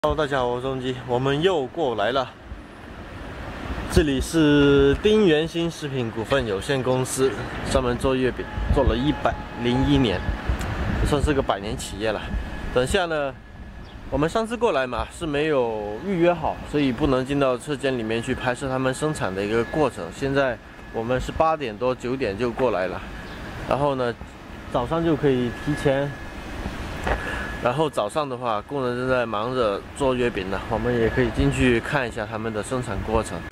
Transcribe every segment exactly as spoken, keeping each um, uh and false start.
Hello， 大家好，我是钟基，我们又过来了。这里是丁元新食品股份有限公司，专门做月饼，做了一百零一年，算是个百年企业了。等下呢，我们上次过来嘛是没有预约好，所以不能进到车间里面去拍摄他们生产的一个过程。现在我们是八点多九点就过来了，然后呢，早上就可以提前。 然后早上的话，工人正在忙着做月饼呢，我们也可以进去看一下他们的生产过程。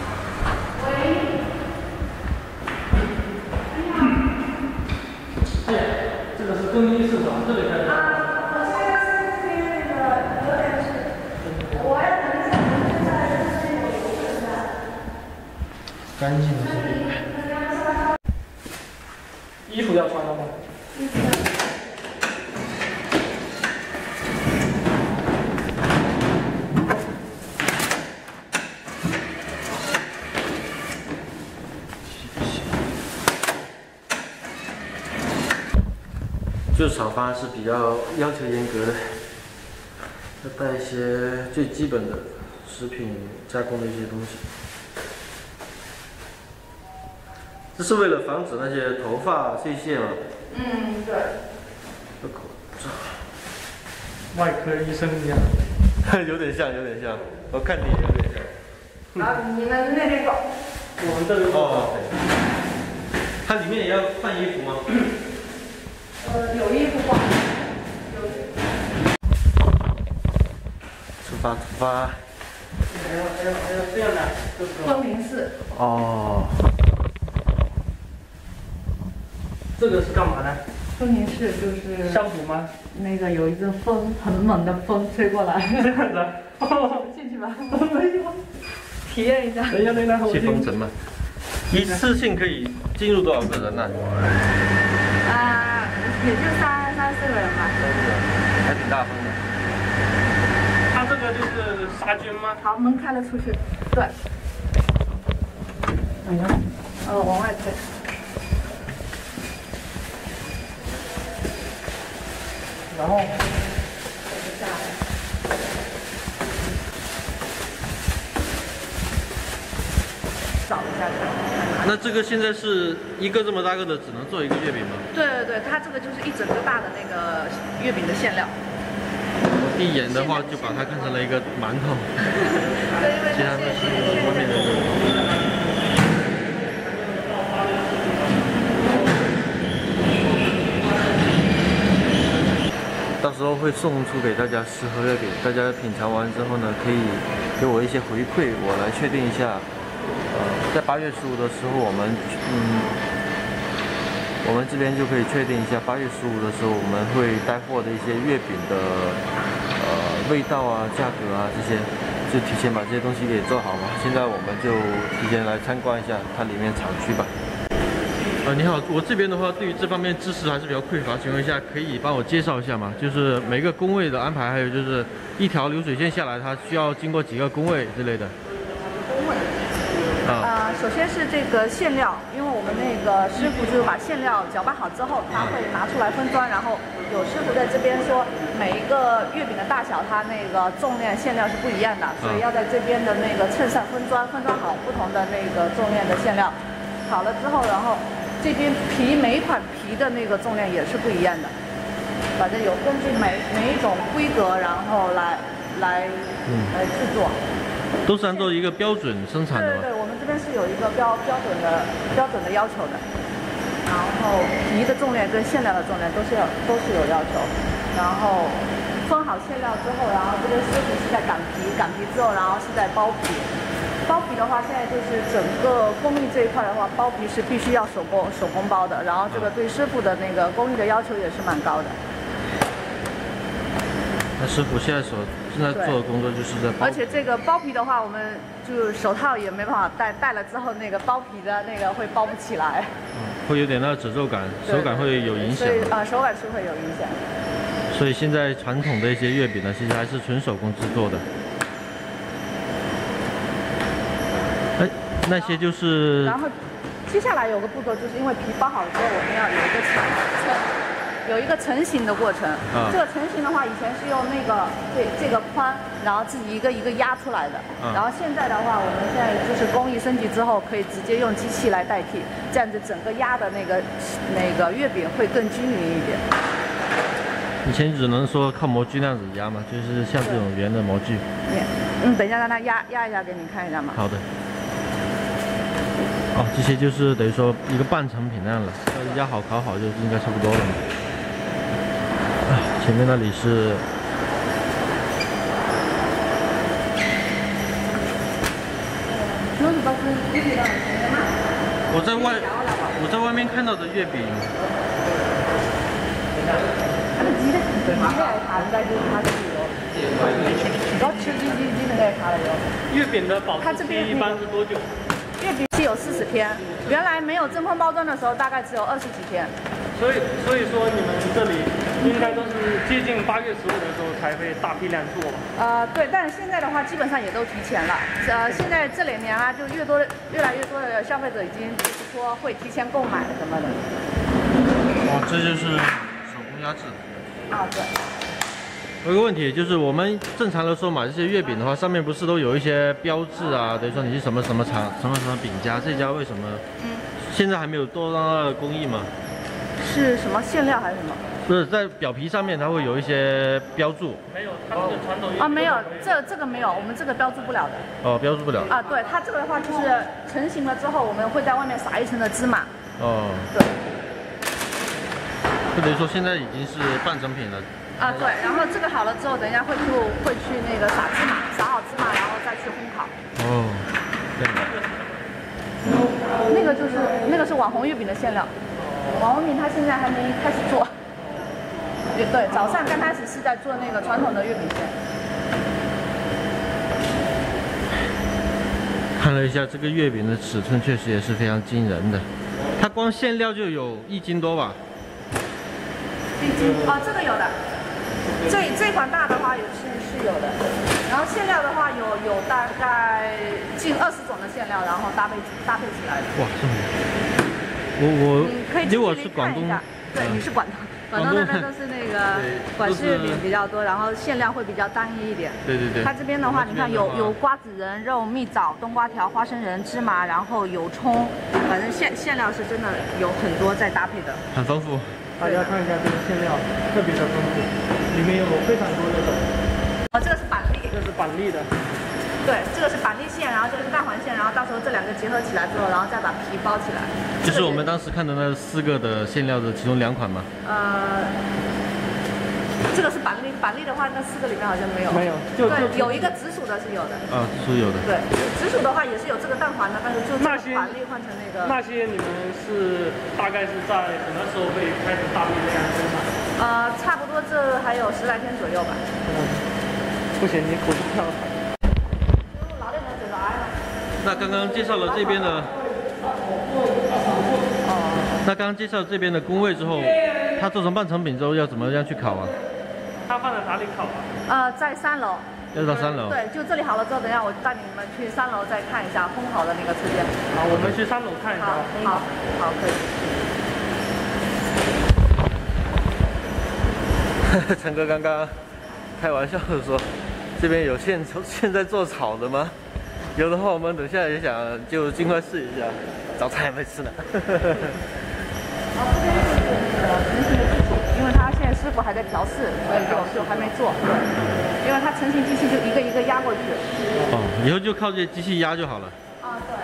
哎，这个是更衣室是吧？这里开始。 啊，我现在是这边那个有点是，我要等一下，现在是有一个干净的是饼。 衣服要穿了吗？ 衣服要。 就厂方是比较要求严格的，要带一些最基本的食品加工的一些东西。这是为了防止那些头发碎屑嘛？ 嗯，对。 有口罩。 外科医生一样。 有点像，有点像。我看你有点像。 啊，你们那边走。 我们这里。 哦。它里面也要换衣服吗？ 呃，有衣服换，有衣服。 出发，出发。 还要还要还要这样的，就是分明式。 哦。 这个是干嘛的？ 分明式就是消毒吗？ 那个有一阵风，很猛的风吹过来。 这样的。哦， 进去吧。 没有。 体验一下。 等一下，等一下，我去封城嘛。一次性可以进入多少个人呢？ 啊，也就三三四个人吧。 还挺大风的。 它这个就是杀菌吗？ 好，门开了出去。对。哎呀，呃，往外推。 然后。 下来。扫一下看。 那这个现在是一个这么大个的，只能做一个月饼吗？ 对对对，它这个就是一整个大的那个月饼的馅料。 我第一眼的话就把它看成了一个馒头， 对，因为其他的是外面的。到时候会送出给大家十盒月饼，大家品尝完之后呢，可以给我一些回馈，我来确定一下。呃，在八月十五的时候，我们嗯，我们这边就可以确定一下，八月十五的时候我们会带货的一些月饼的呃味道啊、价格啊这些，就提前把这些东西给做好嘛。现在我们就提前来参观一下它里面厂区吧。呃，你好，我这边的话对于这方面知识还是比较匮乏，请问一下可以帮我介绍一下吗？就是每个工位的安排，还有就是一条流水线下来，它需要经过几个工位之类的。 工位。 呃，首先是这个馅料，因为我们那个师傅就是把馅料搅拌好之后，他会拿出来分装，然后有师傅在这边说每一个月饼的大小，它那个重量馅料是不一样的，所以要在这边的那个秤上分装，分装好不同的那个重量的馅料。好了之后，然后这边皮每一款皮的那个重量也是不一样的，反正有根据每每一种规格，然后来来嗯来制作。 都是按照一个标准生产的吗？ 对对对，我们这边是有一个标标准的标准的要求的，然后皮的重量跟馅料的重量都是要都是有要求，然后分好馅料之后，然后这边师傅是在擀皮，擀皮之后，然后是在包皮。包皮的话，现在就是整个工艺这一块的话，包皮是必须要手工手工包的，然后这个对师傅的那个工艺的要求也是蛮高的。 那师傅现在所现在做的工作就是在包， 而且这个包皮的话，我们就手套也没办法戴，戴了之后那个包皮的那个会包不起来， 嗯，会有点那个褶皱感，手感会有影响。 所以啊、呃，手感是会有影响。 所以现在传统的一些月饼呢，其实还是纯手工制作的。哎，那些就是。 然后接下来有个步骤，就是因为皮包好了之后，我们要有一个称称，有有一个成型的过程。 啊、 这个成型的话，以前是用那个这这个宽，然后自己一个一个压出来的。 啊、 然后现在的话，我们现在就是工艺升级之后，可以直接用机器来代替，这样子整个压的那个那个月饼会更均匀一点。 以前只能说靠模具那样子压嘛，就是像这种圆的模具。 嗯，等一下让它压压一下给你看一下嘛。 好的。哦，这些就是等于说一个半成品那样了，压好烤好就应该差不多了嘛。啊，前面那里是。我在外，我在外面看到的月饼。 月饼的保质期一般是多久？ 月饼期有四十天，原来没有真空包装的时候，大概只有二十几天。 所以，所以说你们这里应该都是接近八月十五的时候才会大批量做吧？ 呃，对，但是现在的话基本上也都提前了。呃，现在这两年啊，就越多越来越多的消费者已经就是说会提前购买什么的。 哦，这就是手工压制。 啊，对。 有个问题就是，我们正常的时候买这些月饼的话，上面不是都有一些标志啊？等于说你是什么什么厂、什么什么饼家，这家为什么？嗯。现在还没有做到那个工艺吗？ 是什么馅料还是什么？ 不是，在表皮上面它会有一些标注。 没有，它这个传统啊，没有，这这个没有，我们这个标注不了的。 哦，标注不了。 啊，对，它这个的话就是成型了之后，我们会在外面撒一层的芝麻。 哦。 对。 就等于说现在已经是半成品了。 啊，对，然后这个好了之后，等一下会去会去那个撒芝麻，撒好芝麻，然后再去烘烤。 哦。对。 那个就是那个是网红月饼的馅料。网红饼它现在还没开始做，也对，早上刚开始是在做那个传统的月饼馅。 看了一下这个月饼的尺寸，确实也是非常惊人的。它光馅料就有一斤多吧？ 一斤哦，这个有的。这这款大的话也是是有的。然后馅料的话有有大概近二十种的馅料，然后搭配搭配起来的。 哇，这么多！我我因为我是广东， 对，你是广东，广东那边都是那个广式月饼比较多，然后馅料会比较单一一点。 对对对。 它这边的话，你看有有瓜子仁、肉、蜜枣、冬瓜条、花生仁、芝麻，然后有葱，反正馅馅料是真的有很多在搭配的， 很丰富。 大家看一下这个馅料，特别的丰富，里面有非常多的种。 哦，这个是板栗。 这是板栗的。 对，这个是板栗馅，然后这个是蛋黄馅，然后到时候这两个结合起来之后，然后再把皮包起来。 就是我们当时看的那四个的馅料的其中两款吗？ 呃，这个是板栗，板栗的话，那四个里面好像没有。 没有，就对，有一个紫薯的是有的。 啊，紫薯有的。 对，紫薯的话也是有这个蛋黄的，但是就那些板栗换成那个。 那些你们是大概是在什么时候会开始大批量生产？ 呃，差不多这还有十来天左右吧。 嗯，不行，你口气跳了。 那刚刚介绍了这边的，哦，那刚刚介绍这边的工位之后，它做成半成品之后要怎么样去烤啊？ 它放在哪里烤啊？ 呃，在三楼。 要到三楼。 对，就这里好了之后，等一下我带你们去三楼再看一下烘烤的那个车间。 好，我们去三楼看一下。 好，好，好，可以。陈哥刚刚开玩笑的说，这边有现现在做炒的吗？有的话，我们等下也想就尽快试一下。早餐还没吃呢。 哦，这边就是那个成型的机器，因为他现在师傅还在调试，所以就就还没做。对，因为他成型机器就一个一个压过去。 哦，以后就靠这些机器压就好了。 啊，对。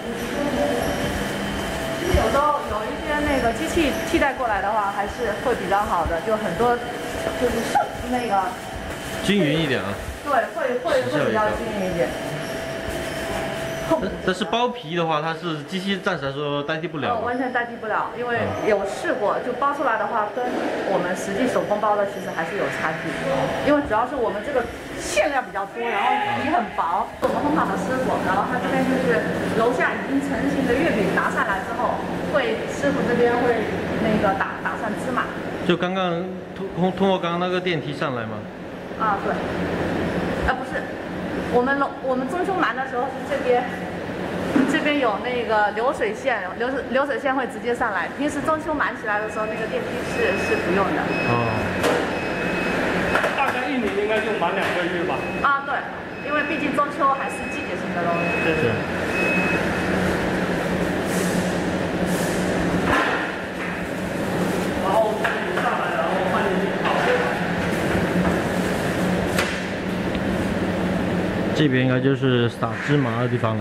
其实有时候有一些那个机器替代过来的话，还是会比较好的，就很多就是那个均匀一点啊。 对，会会会比较均匀一点。 但是包皮的话，它是机器暂时来说代替不了、 哦，完全代替不了，因为有试过，就包出来的话，跟我们实际手工包的其实还是有差距。因为主要是我们这个馅料比较多，然后皮很薄。我们烘烤的师傅，然后他这边就是楼下已经成型的月饼拿上来之后，会师傅这边会那个打打上芝麻。 就刚刚通通通过刚刚那个电梯上来吗？ 啊，对。啊，不是。我们楼我们中秋馒的时候是这边， 这边有那个流水线，流水流水线会直接上来。平时中秋忙起来的时候，那个电梯是是不用的。 哦。 大概一年应该就忙两个月吧。 啊，对，因为毕竟中秋还是季节性的东西。 对对。然后这里上来，然后放进去烤。 这边应该就是撒芝麻的地方了。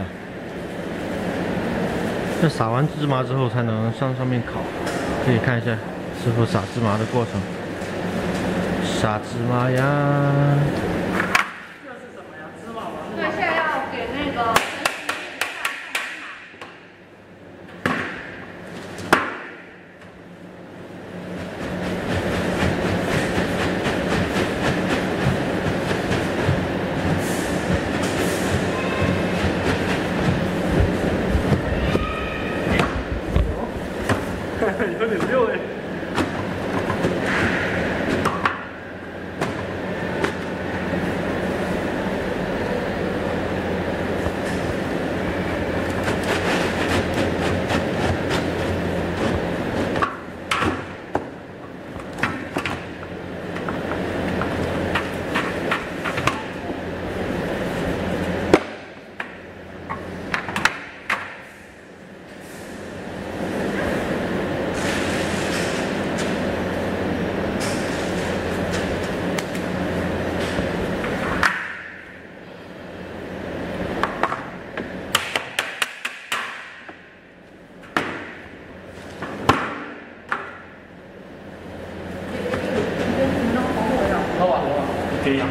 要撒完芝麻之后才能上上面烤，可以看一下师傅撒芝麻的过程。撒芝麻呀！ 这是什么呀？芝麻吗？ 对，现在要给那个。 有点溜哎。可以。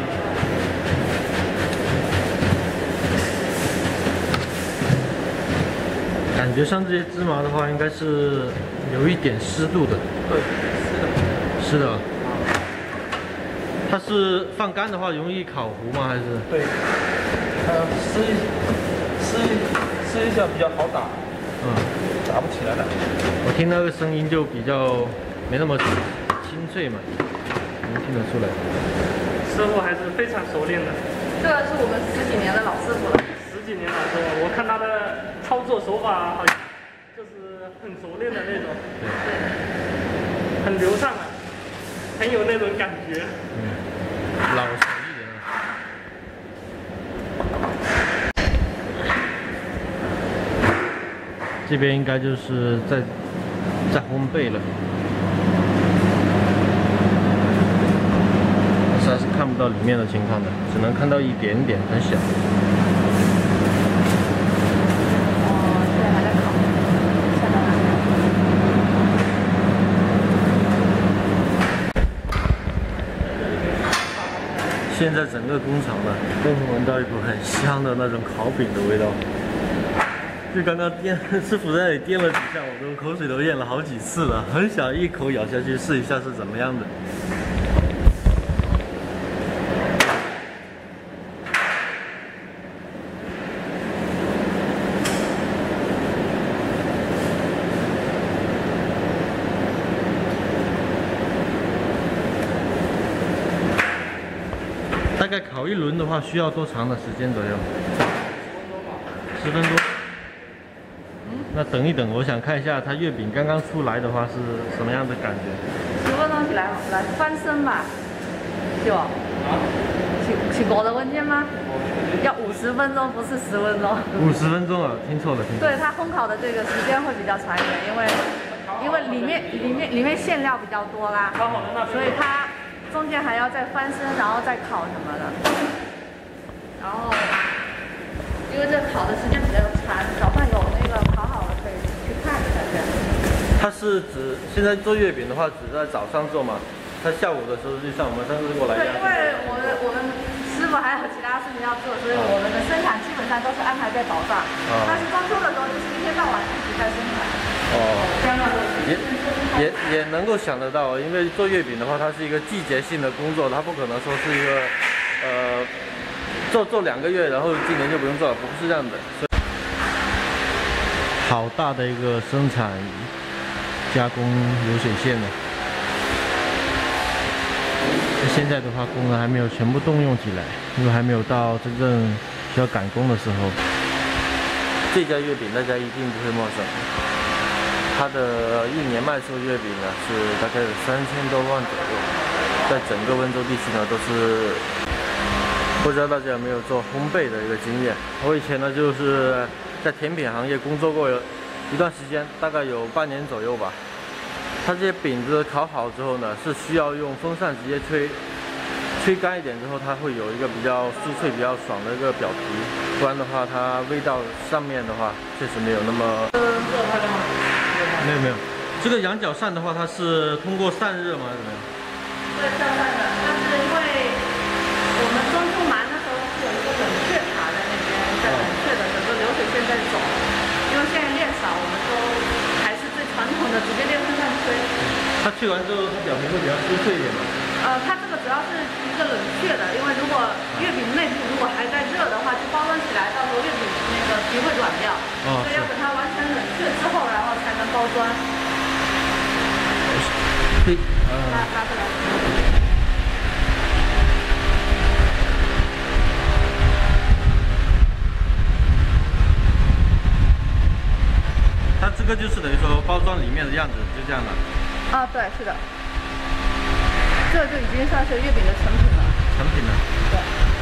感觉上这些芝麻的话，应该是有一点湿度的。 对，是的。 是的。它是放干的话容易烤糊吗？还是？ 对。呃，湿一湿一湿一下比较好打。 嗯。 打不起来的。 我听那个声音就比较没那么清脆嘛，能听得出来。 师傅还是非常熟练的。 这个是我们十几年的老师傅了。 十几年来说，我看他的操作手法好像就是很熟练的那种， 对， 很流畅啊，很有那种感觉。 嗯，老手艺人啊。这边应该就是在在烘焙了。还是看不到里面的情况的，只能看到一点点，很小。 哦，现在还在烤， 现在整个工厂呢，都能闻到一股很香的那种烤饼的味道。就刚刚颠师傅在那里颠了几下，我都口水都咽了好几次了，很想一口咬下去试一下是怎么样的。大概烤一轮的话，需要多长的时间左右？十分钟。嗯，那等一等，我想看一下它月饼刚刚出来的话是什么样的感觉。 十分钟起来来翻身吧，是吧？啊？是是我的文件吗？要五十分钟，不是十分钟。 五十分钟啊，听错了，听错了。 对，它烘烤的这个时间会比较长一点，因为因为里面里面里面馅料比较多啦，所以它。中间还要再翻身，然后再烤什么的，然后因为这烤的时间比较长，早上有那个烤好了可以去看一下这样。 它是指现在做月饼的话，只在早上做嘛？它下午的时候就像我们上次过来一样。 对，因为我们我们师傅还有其他事情要做，所以我们的生产基本上都是安排在早上。啊、但是中秋的时候就是一天到晚一直在生产。 哦，也也也能够想得到，因为做月饼的话，它是一个季节性的工作，它不可能说是一个呃做做两个月，然后今年就不用做了，不是这样的。好大的一个生产加工流水线呢。现在的话，工人还没有全部动用起来，因为还没有到真正需要赶工的时候。 这家月饼大家一定不会陌生，它的一年卖出月饼呢是大概有三千多万左右，在整个温州地区呢都是，不知道大家有没有做烘焙的一个经验？我以前呢就是在甜品行业工作过一段时间，大概有半年左右吧。它这些饼子烤好之后呢，是需要用风扇直接吹。 吹干一点之后，它会有一个比较酥脆、比较爽的一个表皮，不然的话，它味道上面的话确实没有那么。 热开了吗？ 没有没有，这个羊角扇的话，它是通过散热吗？还是怎么样？ 对，散热的，但是因为我们装修完的时候是有一个冷却塔在那边，在冷却的整个流水线在走，因为现在练少，我们都还是最传统的，直接电风扇吹。 它吹完之后，它表皮会比较酥脆一点吗？ 呃，它这个主要是一个冷却的，因为如果月饼内部如果还在热的话，就包装起来，到时候月饼那个皮会软掉，哦、所以要等它完全冷却之后，然后才能包装。 对， 拉拉回来。 它这个就是等于说包装里面的样子，就这样的。 啊，对，是的。 这就已经算是月饼的成品了。 成品了。 对。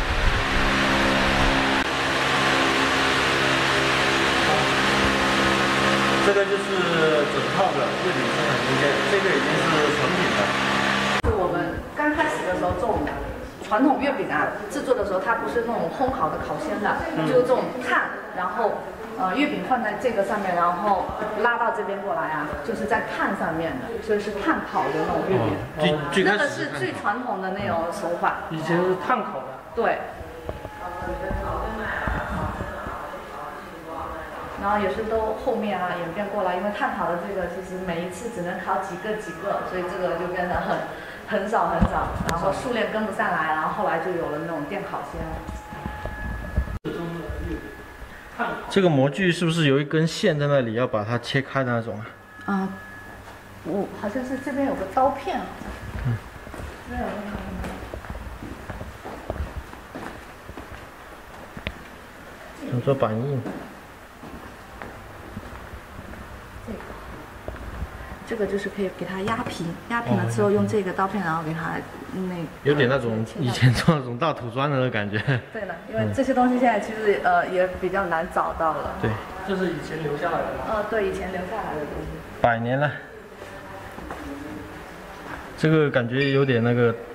这个就是整套的月饼生产空间，这个已经是成品了。 是我们刚开始的时候做我们传统月饼啊，制作的时候它不是那种烘烤的烤箱的，嗯、就是这种炭，然后。 呃，月饼放在这个上面，然后拉到这边过来啊，就是在炭上面的，所以是炭烤的那种月饼。 哦、最那个是最传统的那种手法。 以前是炭烤的。 对。然后也是都后面啊演变过来，因为炭烤的这个其实每一次只能烤几个几个，所以这个就变得很很少很少，然后数量跟不上来，然后后来就有了那种电烤箱。 这个模具是不是有一根线在那里，要把它切开的那种啊？ 啊，我好像是这边有个刀片。嗯。这边有个。 想做板印。 这个。这个就是可以给它压平，压平了之后用这个刀片，然后给它那个。有点那种以前做那种大土砖的那个感觉。 对了，因为这些东西现在其实呃也比较难找到了。 对， 这是以前留下来的。 呃，对，以前留下来的东西。 百年了。这个感觉有点那个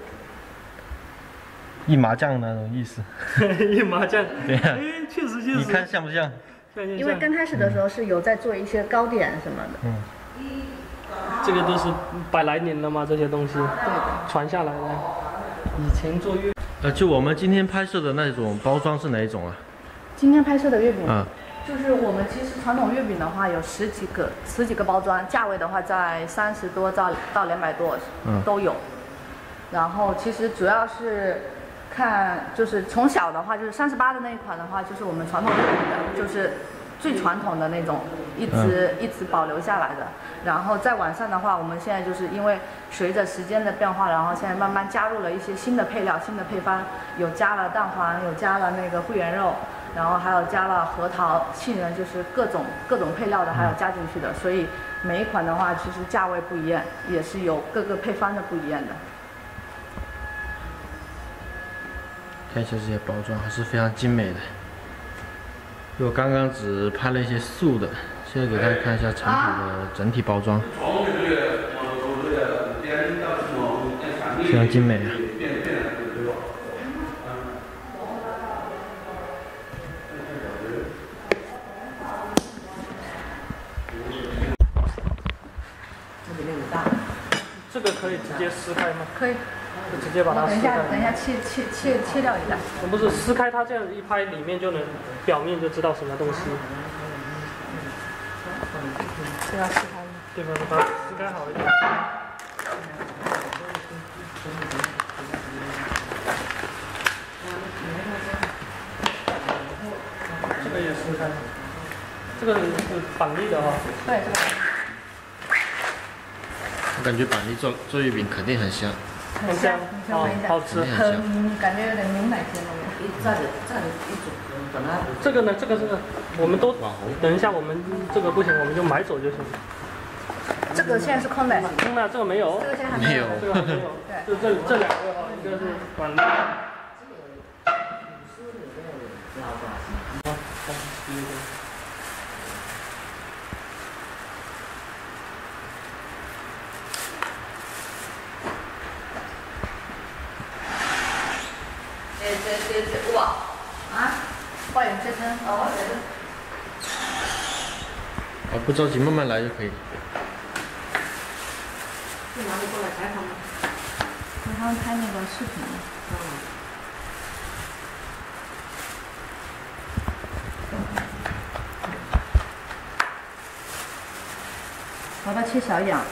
印麻酱那种意思。 印麻酱。 对呀、啊。 哎，确实确实。 你看像不像？ 因为刚开始的时候是有在做一些糕点什么的。嗯。 这个都是百来年了嘛，这些东西传下来的。以前做月， 呃，就我们今天拍摄的那种包装是哪一种啊？ 今天拍摄的月饼啊， 就是我们其实传统月饼的话有十几个，十几个包装，价位的话在三十多到到两百多，嗯，都有。然后其实主要是看，就是从小的话就是三十八的那一款的话，就是我们传统月饼的，就是最传统的那种，一直、嗯、一直保留下来的。然后再往上的话，我们现在就是因为随着时间的变化，然后现在慢慢加入了一些新的配料、新的配方，有加了蛋黄，有加了那个桂圆肉，然后还有加了核桃、杏仁，就是各种各种配料的，还有加进去的。所以每一款的话，其实价位不一样，也是有各个配方的不一样的。 看一下这些包装，还是非常精美的。我刚刚只拍了一些素的。现在给大家看一下成品的整体包装，非常精美啊！ 这个可以直接撕开吗？ 可以， 就直接把它撕开。 等一下，等一下切切切切掉一下。 我不是撕开它，这样一拍，里面就能表面就知道什么东西。 这要撕开吗？ 对吧？把它撕开好一点。这个也撕开。这个是板栗的哈。 对，这个。 我感觉板栗做做月饼肯定很香。 很香，你先闻一下， 好吃， 很感觉有点牛奶甜的味道。 一炸的炸的一种，本来这个呢，这个这个，我们都等一下，我们这个不行，我们就买走就行。 这个现在是空的， 空的这个没有， 这个现在还没有， 这个还没有， 对， 就这这两个哈，一个是板栗。 这这这这哇啊，花园这边哦，这边。 啊，不着急，慢慢来就可以。 去哪里过来采访吗？ 给他们拍那个视频。把它切小一点。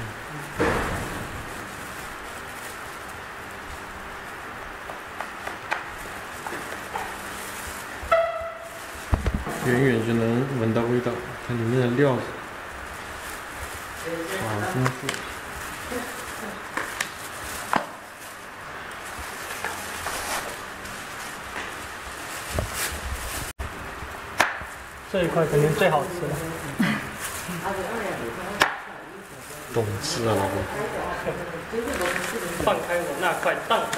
远远就能闻到味道，它里面的料子，哇，好丰富。 这一块肯定最好吃的。 懂吃啊，老公。 放开我那块蛋黄。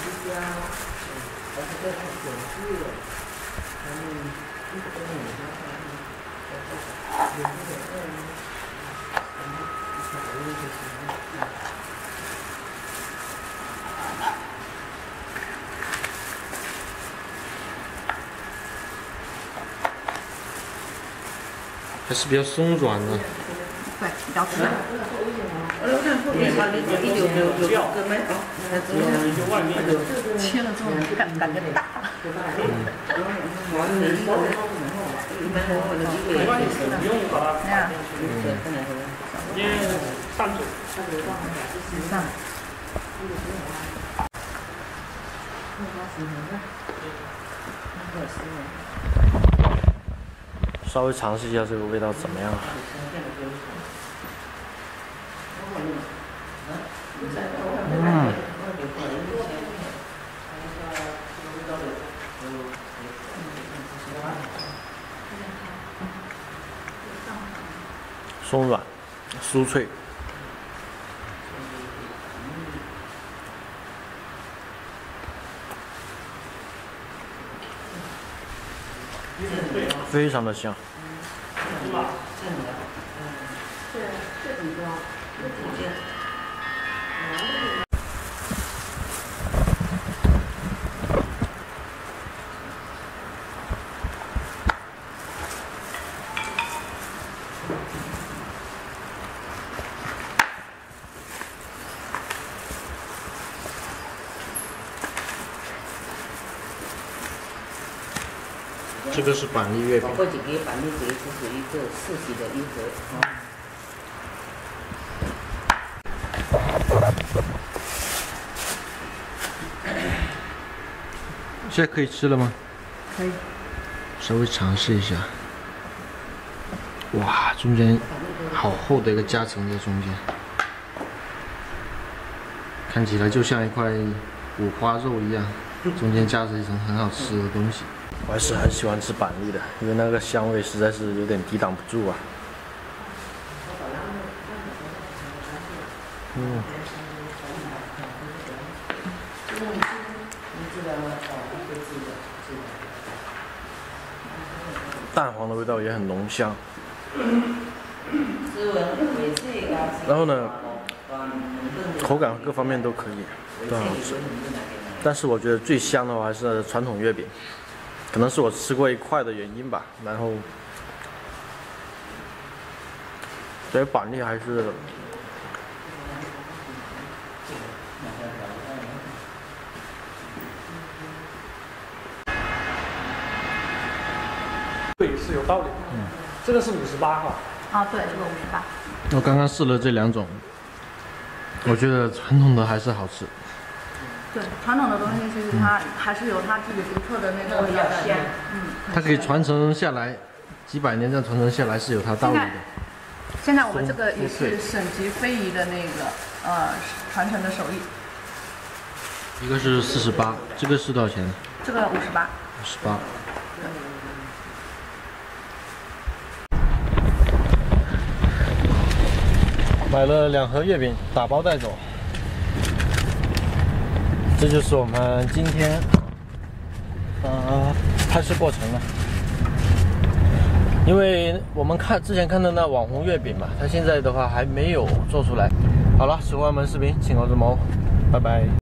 还是比较松软的。 对，比较脆。切了之后感感觉大了。 没关系，不用把它。 那样。 直接上嘴。 上。 稍微尝试一下这个味道怎么样啊？嗯，松软，酥脆。非常的香。这个是板栗月饼。 过几个板栗节就是一个四喜的一盒啊。 现在可以吃了吗？ 可以。 稍微尝试一下。哇，中间好厚的一个夹层在中间，看起来就像一块五花肉一样，中间夹着一层很好吃的东西。我还是很喜欢吃板栗的，因为那个香味实在是有点抵挡不住啊。嗯。蛋黄的味道也很浓香。然后呢，口感各方面都可以，都很好吃。但是我觉得最香的话还是传统月饼。可能是我吃过一块的原因吧，然后，所以板栗还是， 对，是有道理。嗯，这个是五十八哈。 啊，对，这个五十八。 我刚刚试了这两种，我觉得传统的还是好吃。 对，传统的东西其实它还是有它自己独特的那个味道的。嗯， 它可以传承下来，几百年这样传承下来是有它道理的。 现在我们这个也是省级非遗的那个呃传承的手艺。 一个是四十八，这个是多少钱？ 这个五十八。 五十八。买了两盒月饼，打包带走。这就是我们今天呃拍摄过程了。因为我们看之前看的那网红月饼嘛，它现在的话还没有做出来。好了，喜欢我们视频，请关注我，拜拜。